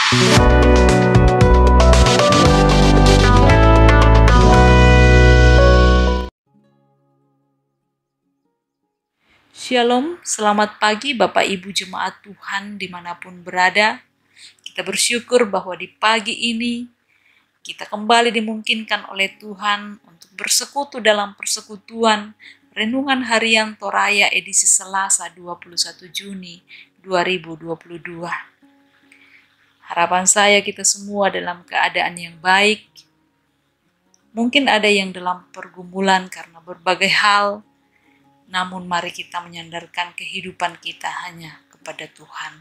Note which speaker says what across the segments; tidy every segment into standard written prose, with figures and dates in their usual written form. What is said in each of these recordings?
Speaker 1: Shalom, selamat pagi Bapak Ibu Jemaat Tuhan dimanapun berada. Kita bersyukur bahwa di pagi ini kita kembali dimungkinkan oleh Tuhan untuk bersekutu dalam persekutuan Renungan Harian Toraya edisi Selasa 21 Juni 2022. Harapan saya kita semua dalam keadaan yang baik. Mungkin ada yang dalam pergumulan karena berbagai hal, namun mari kita menyandarkan kehidupan kita hanya kepada Tuhan.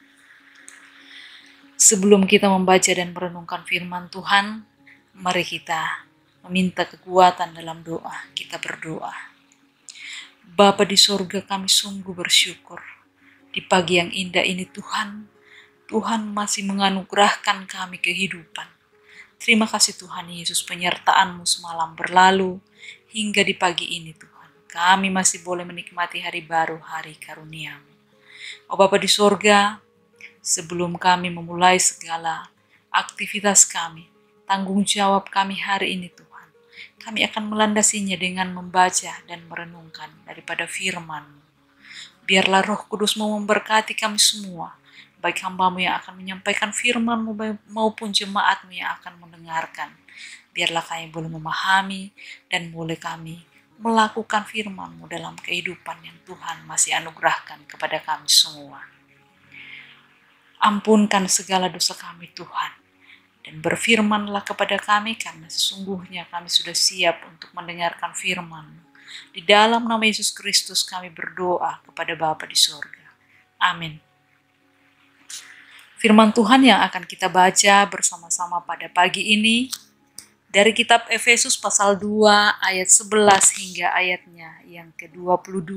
Speaker 1: Sebelum kita membaca dan merenungkan firman Tuhan, mari kita meminta kekuatan dalam doa. Kita berdoa. Bapa di sorga, kami sungguh bersyukur. Di pagi yang indah ini Tuhan, Tuhan masih menganugerahkan kami kehidupan. Terima kasih Tuhan Yesus, penyertaan-Mu semalam berlalu hingga di pagi ini Tuhan. Kami masih boleh menikmati hari baru, hari karunia-Mu. Oh Bapa di sorga, sebelum kami memulai segala aktivitas kami, tanggung jawab kami hari ini Tuhan, kami akan melandasinya dengan membaca dan merenungkan daripada firman-Mu. Biarlah Roh Kudus-Mu memberkati kami semua, baik hamba-Mu yang akan menyampaikan firman-Mu maupun jemaat-Mu yang akan mendengarkan. Biarlah kami boleh memahami dan boleh kami melakukan firman-Mu dalam kehidupan yang Tuhan masih anugerahkan kepada kami semua. Ampunkan segala dosa kami Tuhan, dan berfirmanlah kepada kami karena sesungguhnya kami sudah siap untuk mendengarkan firman-Mu. Di dalam nama Yesus Kristus kami berdoa kepada Bapa di sorga. Amin. Firman Tuhan yang akan kita baca bersama-sama pada pagi ini dari kitab Efesus pasal 2 ayat 11 hingga ayatnya yang ke-22.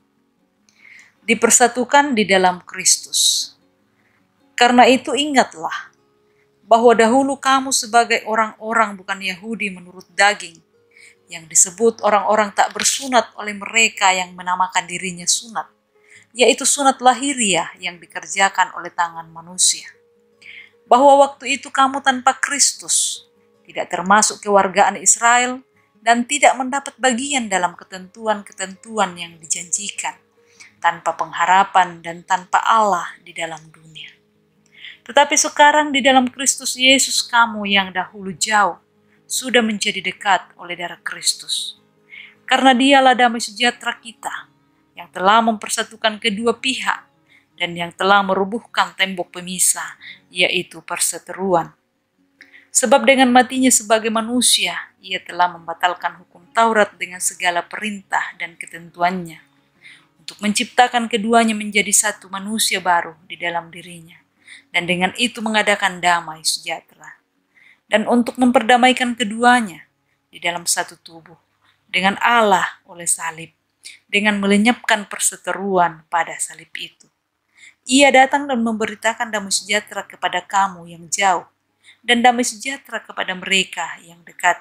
Speaker 1: Dipersatukan di dalam Kristus. Karena itu ingatlah bahwa dahulu kamu sebagai orang-orang bukan Yahudi menurut daging, yang disebut orang-orang tak bersunat oleh mereka yang menamakan dirinya sunat, yaitu sunat lahiriah yang dikerjakan oleh tangan manusia. Bahwa waktu itu kamu tanpa Kristus, tidak termasuk kewargaan Israel, dan tidak mendapat bagian dalam ketentuan-ketentuan yang dijanjikan, tanpa pengharapan dan tanpa Allah di dalam dunia. Tetapi sekarang di dalam Kristus Yesus kamu yang dahulu jauh, sudah menjadi dekat oleh darah Kristus. Karena Dialah damai sejahtera kita, yang telah mempersatukan kedua pihak, dan yang telah merubuhkan tembok pemisah, yaitu perseteruan. Sebab dengan matinya sebagai manusia, ia telah membatalkan hukum Taurat dengan segala perintah dan ketentuannya, untuk menciptakan keduanya menjadi satu manusia baru di dalam dirinya, dan dengan itu mengadakan damai sejahtera. Dan untuk memperdamaikan keduanya di dalam satu tubuh, dengan Allah oleh salib, dengan melenyapkan perseteruan pada salib itu. Ia datang dan memberitakan damai sejahtera kepada kamu yang jauh, dan damai sejahtera kepada mereka yang dekat.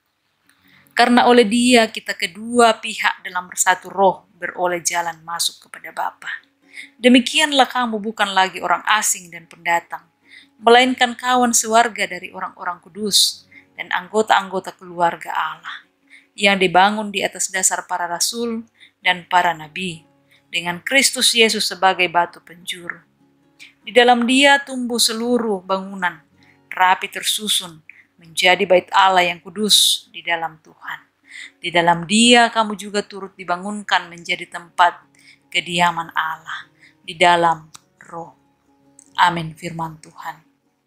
Speaker 1: Karena oleh Dia kita kedua pihak dalam bersatu roh beroleh jalan masuk kepada Bapa. Demikianlah kamu bukan lagi orang asing dan pendatang, melainkan kawan sewarga dari orang-orang kudus dan anggota-anggota keluarga Allah, yang dibangun di atas dasar para rasul dan para nabi, dengan Kristus Yesus sebagai batu penjuru. Di dalam Dia tumbuh seluruh bangunan, rapi tersusun menjadi bait Allah yang kudus di dalam Tuhan. Di dalam Dia kamu juga turut dibangunkan menjadi tempat kediaman Allah di dalam Roh. Amin. Firman Tuhan.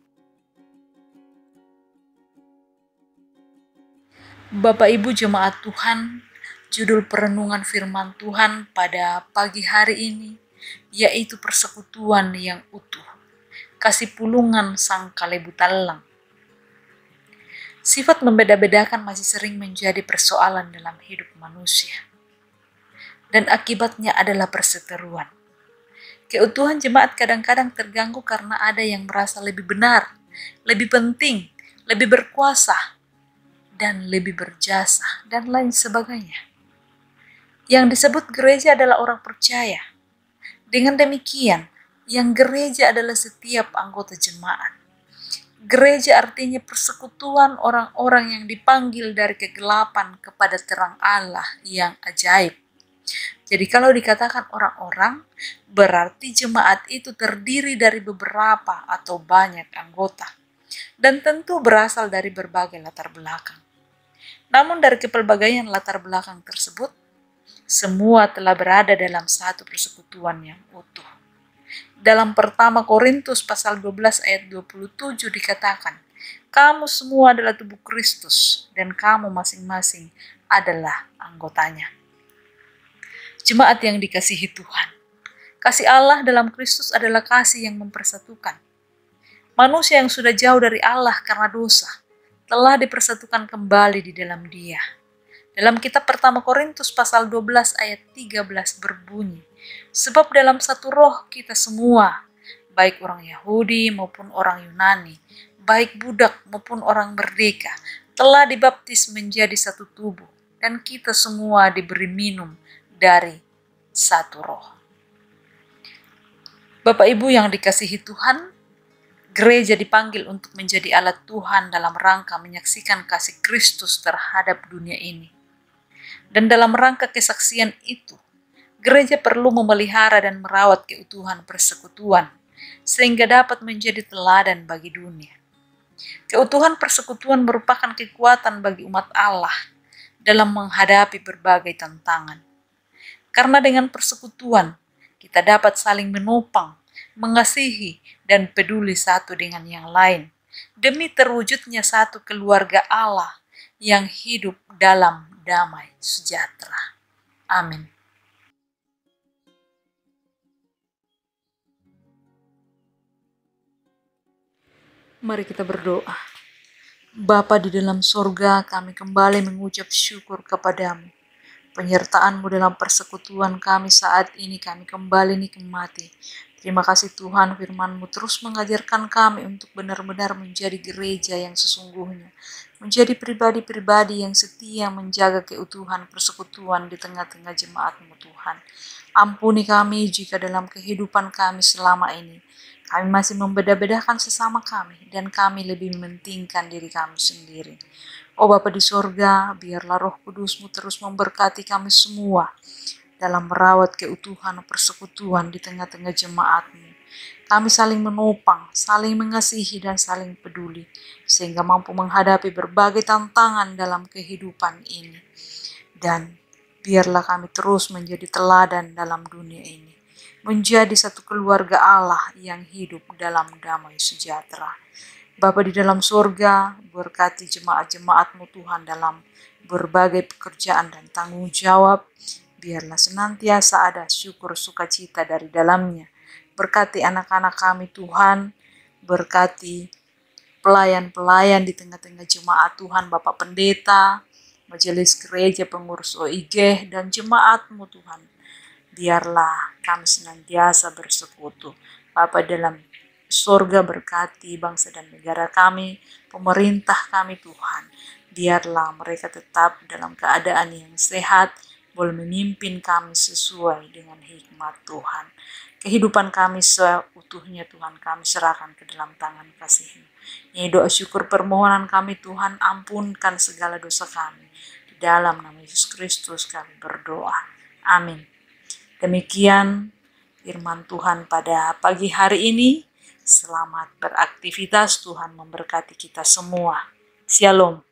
Speaker 1: Bapak Ibu jemaat Tuhan, judul perenungan firman Tuhan pada pagi hari ini yaitu persekutuan yang utuh. Kasih pulungan sang kalebu talang. Sifat membeda-bedakan masih sering menjadi persoalan dalam hidup manusia. Dan akibatnya adalah perseteruan. Keutuhan jemaat kadang-kadang terganggu karena ada yang merasa lebih benar, lebih penting, lebih berkuasa, dan lebih berjasa, dan lain sebagainya. Yang disebut gereja adalah orang percaya. Dengan demikian, yang gereja adalah setiap anggota jemaat. Gereja artinya persekutuan orang-orang yang dipanggil dari kegelapan kepada terang Allah yang ajaib. Jadi kalau dikatakan orang-orang, berarti jemaat itu terdiri dari beberapa atau banyak anggota. Dan tentu berasal dari berbagai latar belakang. Namun dari kepelbagaian latar belakang tersebut, semua telah berada dalam satu persekutuan yang utuh. Dalam pertama Korintus pasal 12 ayat 27 dikatakan, kamu semua adalah tubuh Kristus dan kamu masing-masing adalah anggotanya. Jemaat yang dikasihi Tuhan, kasih Allah dalam Kristus adalah kasih yang mempersatukan. Manusia yang sudah jauh dari Allah karena dosa telah dipersatukan kembali di dalam Dia. Dalam kitab pertama Korintus pasal 12 ayat 13 berbunyi, sebab dalam satu roh kita semua, baik orang Yahudi maupun orang Yunani, baik budak maupun orang merdeka, telah dibaptis menjadi satu tubuh, dan kita semua diberi minum dari satu roh. Bapak Ibu yang dikasihi Tuhan, gereja dipanggil untuk menjadi alat Tuhan dalam rangka menyaksikan kasih Kristus terhadap dunia ini. Dan dalam rangka kesaksian itu, gereja perlu memelihara dan merawat keutuhan persekutuan, sehingga dapat menjadi teladan bagi dunia. Keutuhan persekutuan merupakan kekuatan bagi umat Allah dalam menghadapi berbagai tantangan. Karena dengan persekutuan, kita dapat saling menopang, mengasihi, dan peduli satu dengan yang lain, demi terwujudnya satu keluarga Allah yang hidup dalam damai sejahtera. Amin. Mari kita berdoa. Bapa di dalam sorga, kami kembali mengucap syukur kepadamu. Penyertaan-Mu dalam persekutuan kami saat ini kami kembali nikmati. Terima kasih Tuhan, firman-Mu terus mengajarkan kami untuk benar-benar menjadi gereja yang sesungguhnya. Menjadi pribadi-pribadi yang setia menjaga keutuhan persekutuan di tengah-tengah jemaat-Mu Tuhan. Ampuni kami jika dalam kehidupan kami selama ini kami masih membeda-bedakan sesama kami dan kami lebih mementingkan diri kami sendiri. Oh Bapa di sorga, biarlah Roh Kudus-Mu terus memberkati kami semua dalam merawat keutuhan persekutuan di tengah-tengah jemaat-Mu. Kami saling menopang, saling mengasihi, dan saling peduli, sehingga mampu menghadapi berbagai tantangan dalam kehidupan ini. Dan biarlah kami terus menjadi teladan dalam dunia ini, menjadi satu keluarga Allah yang hidup dalam damai sejahtera. Bapa di dalam surga, berkati jemaat-jemaat-Mu Tuhan dalam berbagai pekerjaan dan tanggung jawab. Biarlah senantiasa ada syukur sukacita dari dalamnya. Berkati anak-anak kami Tuhan, berkati pelayan-pelayan di tengah-tengah jemaat Tuhan, Bapak Pendeta, majelis gereja, pengurus OIG, dan jemaat-Mu Tuhan. Biarlah kami senantiasa bersekutu. Bapa dalam surga, berkati bangsa dan negara kami, pemerintah kami Tuhan. Biarlah mereka tetap dalam keadaan yang sehat, boleh memimpin kami sesuai dengan hikmat Tuhan. Kehidupan kami seutuhnya Tuhan kami serahkan ke dalam tangan kasih-Mu. Ini doa syukur permohonan kami Tuhan, ampunkan segala dosa kami. Di dalam nama Yesus Kristus kami berdoa. Amin. Demikian firman Tuhan pada pagi hari ini. Selamat beraktivitas, Tuhan memberkati kita semua. Shalom.